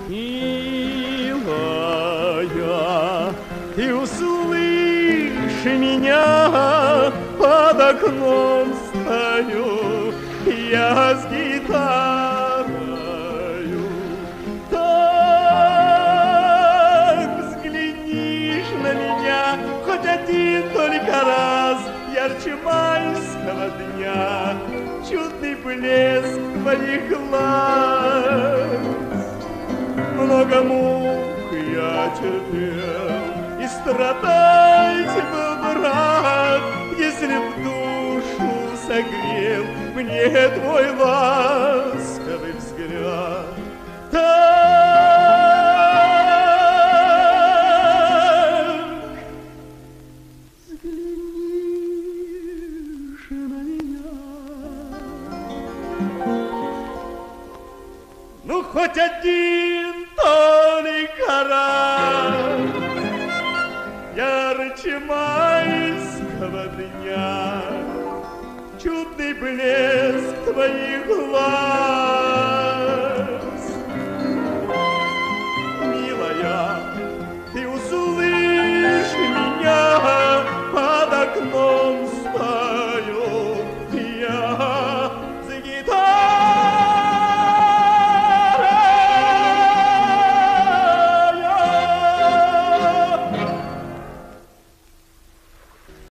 Милая, ты услышь меня, под окном стою я с гитарою. Так взглянешь на меня хоть один только раз, ярче майского дня, чудный блеск твоих глаз. Много мук я терпел, и страдать был брат, если в душу согрел мне твой ласковый взгляд. Так взглянешь на меня, ну хоть один только раз, ярче майского дня, чудный блеск твоих глаз.